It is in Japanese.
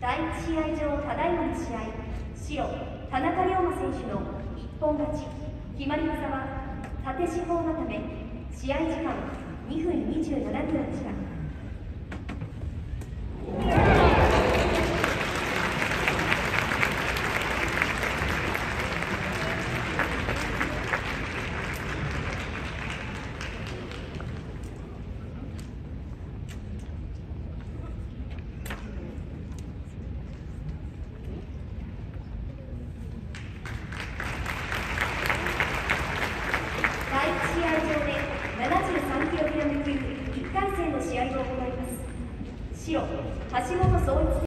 第1試合場ただいまの試合、白田中龍馬選手の一本勝ち。決まり技は縦四方固め。試合時間2分27秒でした。73kg級1回戦の試合を行います。白橋本総一